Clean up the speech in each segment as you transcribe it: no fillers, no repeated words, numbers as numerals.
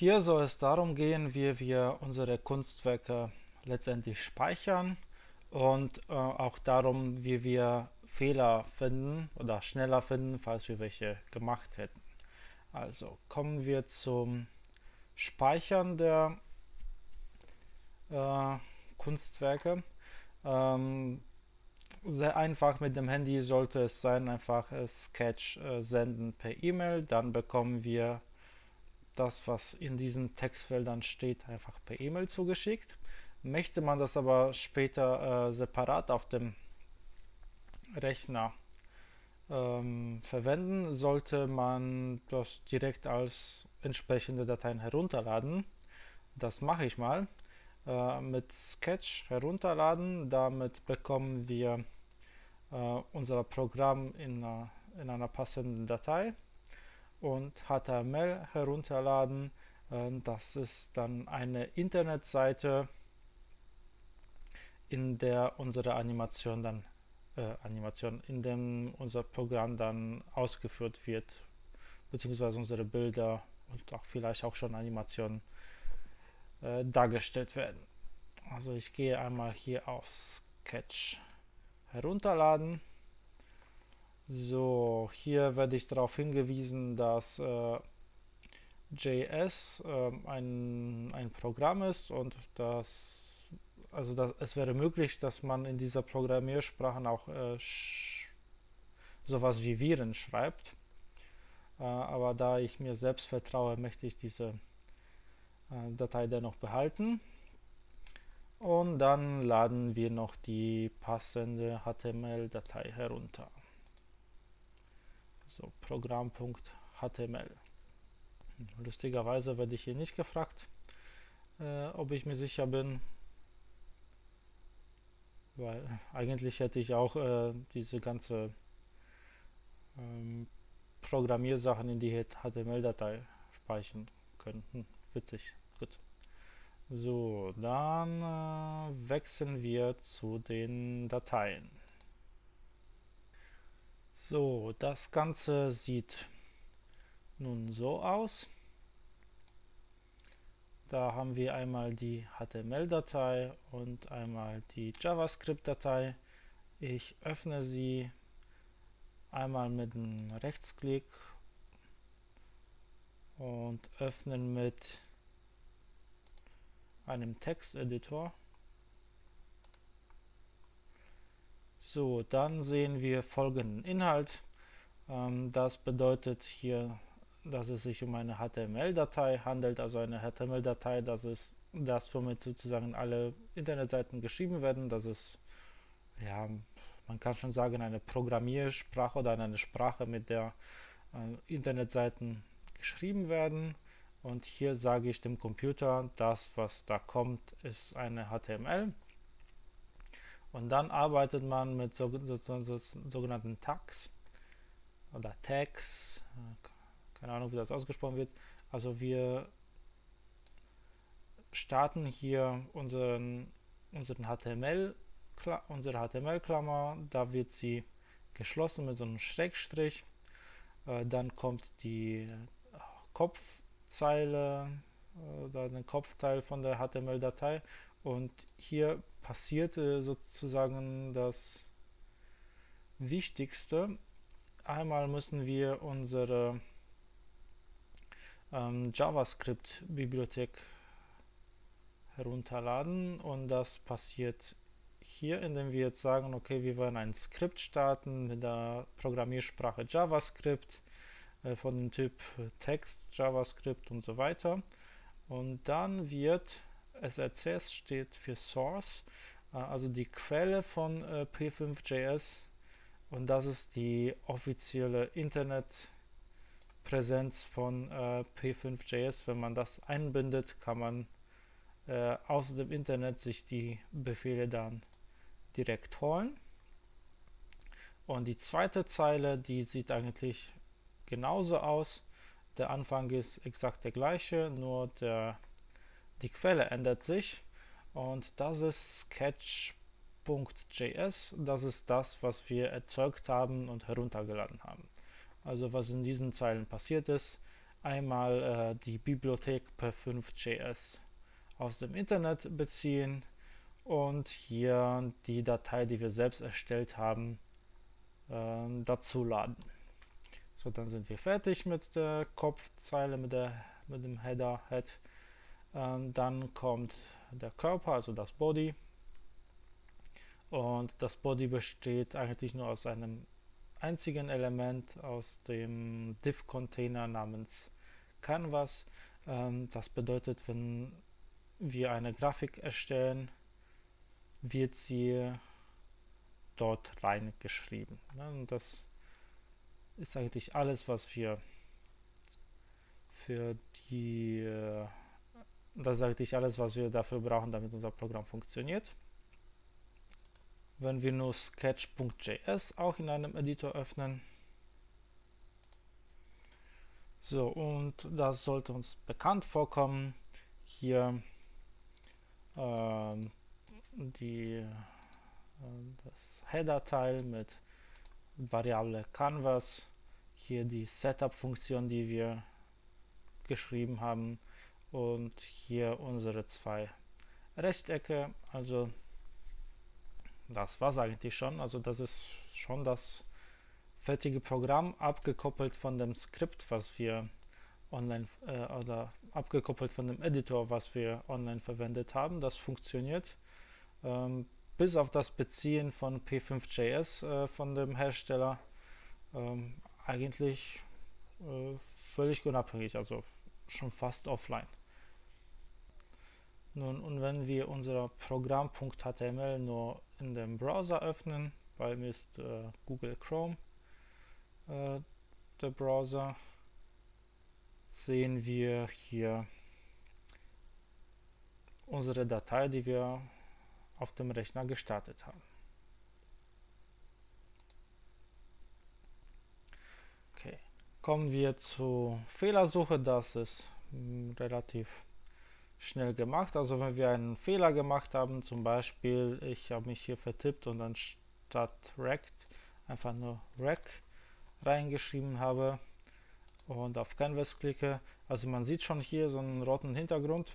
Hier soll es darum gehen, wie wir unsere Kunstwerke letztendlich speichern und auch darum, wie wir Fehler finden oder schneller finden, falls wir welche gemacht hätten. Also kommen wir zum Speichern der äh, Kunstwerke. Ähm, Sehr einfach mit dem Handy sollte es sein, einfach Sketch senden per E-Mail, dann bekommen wir das, was in diesen Textfeldern steht, einfach per E-Mail zugeschickt. Möchte man das aber später separat auf dem Rechner verwenden, sollte man das direkt als entsprechende Dateien herunterladen. Das mache ich mal. Mit Sketch herunterladen, damit bekommen wir unser Programm in einer passenden Datei und HTML herunterladen. Das ist dann eine Internetseite, in der unsere in dem unser Programm dann ausgeführt wird, beziehungsweise unsere Bilder und auch vielleicht auch schon Animationen dargestellt werden. Also ich gehe einmal hier auf Sketch herunterladen. So, hier werde ich darauf hingewiesen, dass JS ein Programm ist und es wäre möglich, dass man in dieser Programmiersprache auch sowas wie Viren schreibt. Aber da ich mir selbst vertraue, möchte ich diese Datei dennoch behalten. Und dann laden wir noch die passende HTML-Datei herunter. So, Programm.html. Lustigerweise werde ich hier nicht gefragt, ob ich mir sicher bin, weil eigentlich hätte ich auch diese ganze Programmiersachen in die HTML-Datei speichern können. Witzig, gut. So, dann wechseln wir zu den Dateien. So, das Ganze sieht nun so aus. Da haben wir einmal die HTML-Datei und einmal die JavaScript-Datei. Ich öffne sie einmal mit einem Rechtsklick und öffnen mit einem Texteditor. So, dann sehen wir folgenden Inhalt. Das bedeutet hier, dass es sich um eine HTML-Datei handelt, also eine HTML-Datei, das ist das, womit sozusagen alle Internetseiten geschrieben werden. Das ist, ja, man kann schon sagen, eine Programmiersprache oder eine Sprache, mit der Internetseiten geschrieben werden. Und hier sage ich dem Computer, das, was da kommt, ist eine HTML. Und dann arbeitet man mit sogenannten Tags oder Tags, keine Ahnung, wie das ausgesprochen wird. Also wir starten hier unsere HTML-Klammer, da wird sie geschlossen mit so einem Schrägstrich. Dann kommt die Kopfzeile oder ein Kopfteil von der HTML-Datei und hier passiert sozusagen das Wichtigste. Einmal müssen wir unsere JavaScript-Bibliothek herunterladen und das passiert hier, indem wir jetzt sagen, okay, wir wollen ein Skript starten mit der Programmiersprache JavaScript von dem Typ Text, JavaScript und so weiter. Und dann wird SRC steht für Source, also die Quelle von P5.js, und das ist die offizielle Internetpräsenz von P5.js. Wenn man das einbindet, kann man aus dem Internet sich die Befehle dann direkt holen. Und die zweite Zeile, die sieht eigentlich genauso aus. Der Anfang ist exakt der gleiche, nur die Quelle ändert sich. Und das ist Sketch.js. Das ist das, was wir erzeugt haben und heruntergeladen haben. Also was in diesen Zeilen passiert ist. einmal die Bibliothek P5.js aus dem Internet beziehen und hier die Datei, die wir selbst erstellt haben, dazu laden. So, dann sind wir fertig mit der Kopfzeile, mit dem Header, Head. Dann kommt der Körper, also das Body. Und das Body besteht eigentlich nur aus einem einzigen Element, aus dem Div-Container namens Canvas. Das bedeutet, wenn wir eine Grafik erstellen, wird sie dort reingeschrieben. Und das ist eigentlich alles, was wir dafür brauchen, damit unser Programm funktioniert. Wenn wir nur Sketch.js auch in einem Editor öffnen, so, und das sollte uns bekannt vorkommen. Hier das Header-Teil mit Variable Canvas, hier die Setup-Funktion, die wir geschrieben haben, und hier unsere zwei Rechtecke. Also das war es eigentlich schon. Also das ist schon das fertige Programm, abgekoppelt von dem Skript, was wir online oder abgekoppelt von dem Editor, was wir online verwendet haben. Das funktioniert. Bis auf das Beziehen von P5.js von dem Hersteller eigentlich völlig unabhängig, also schon fast offline. Nun, und wenn wir unser Programm.html nur in dem Browser öffnen, bei mir ist Google Chrome der Browser, sehen wir hier unsere Datei, die wir auf dem Rechner gestartet haben. Okay, kommen wir zur Fehlersuche. Das ist relativ schnell gemacht. Also wenn wir einen Fehler gemacht haben, zum Beispiel ich habe mich hier vertippt und dann statt rect einfach nur rec reingeschrieben habe und auf Canvas klicke, also man sieht schon hier so einen roten Hintergrund.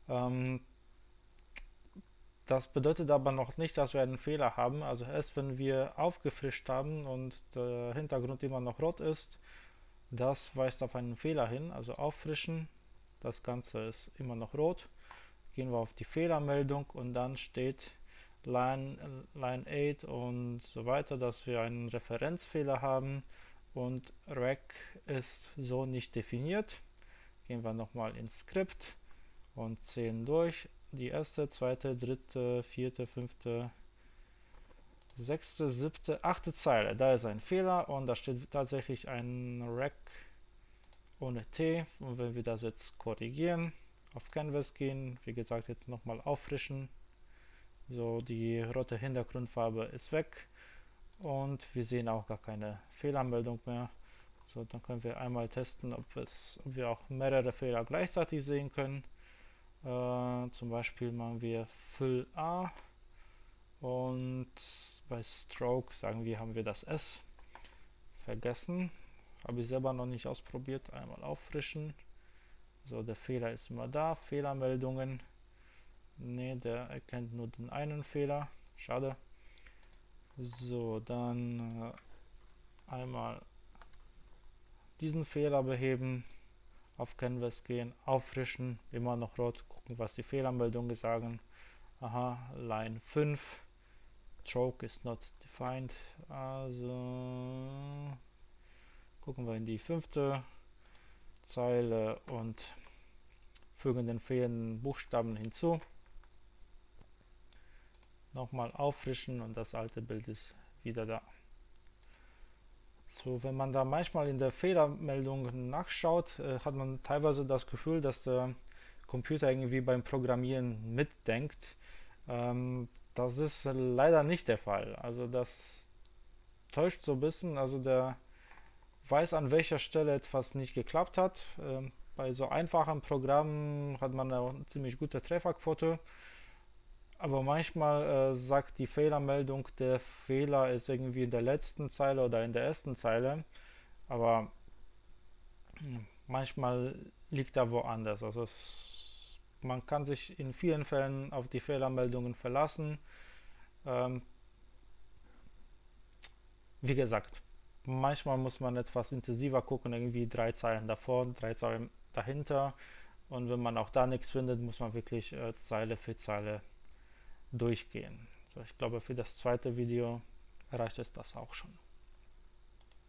Das bedeutet aber noch nicht, dass wir einen Fehler haben. Also erst wenn wir aufgefrischt haben und der Hintergrund immer noch rot ist, das weist auf einen Fehler hin. Also auffrischen, das Ganze ist immer noch rot. Gehen wir auf die Fehlermeldung und dann steht Line 8 und so weiter, dass wir einen Referenzfehler haben und rec ist so nicht definiert. Gehen wir nochmal ins Skript und zählen durch. Die erste, zweite, dritte, vierte, fünfte, sechste, siebte, achte Zeile. Da ist ein Fehler und da steht tatsächlich ein rec ohne T. Und wenn wir das jetzt korrigieren, auf Canvas gehen, wie gesagt, jetzt nochmal auffrischen. So, die rote Hintergrundfarbe ist weg und wir sehen auch gar keine Fehlermeldung mehr. So, dann können wir einmal testen, ob wir auch mehrere Fehler gleichzeitig sehen können. Zum Beispiel machen wir Fill A und bei Stroke sagen wir, haben wir das S vergessen. Habe ich selber noch nicht ausprobiert. Einmal auffrischen. So, der Fehler ist immer da. Fehlermeldungen. Ne, der erkennt nur den einen Fehler. Schade. So, dann einmal diesen Fehler beheben. Auf Canvas gehen, auffrischen, immer noch rot, gucken, was die Fehlermeldungen sagen. Aha, Line 5, Stroke is not defined. Also gucken wir in die 5. Zeile und fügen den fehlenden Buchstaben hinzu. Nochmal auffrischen und das alte Bild ist wieder da. So, wenn man da manchmal in der Fehlermeldung nachschaut, hat man teilweise das Gefühl, dass der Computer irgendwie beim Programmieren mitdenkt. Das ist leider nicht der Fall. Also das täuscht so ein bisschen. Also der weiß, an welcher Stelle etwas nicht geklappt hat. Bei so einfachen Programmen hat man eine ziemlich gute Trefferquote. Aber manchmal sagt die Fehlermeldung, der Fehler ist irgendwie in der letzten Zeile oder in der ersten Zeile. Aber Manchmal liegt er woanders. Also man kann sich in vielen Fällen auf die Fehlermeldungen verlassen. Ähm, Wie gesagt, manchmal muss man etwas intensiver gucken, irgendwie 3 Zeilen davor, 3 Zeilen dahinter. Und wenn man auch da nichts findet, muss man wirklich Zeile für Zeile durchgehen. So, ich glaube, für das zweite Video reicht es das auch schon.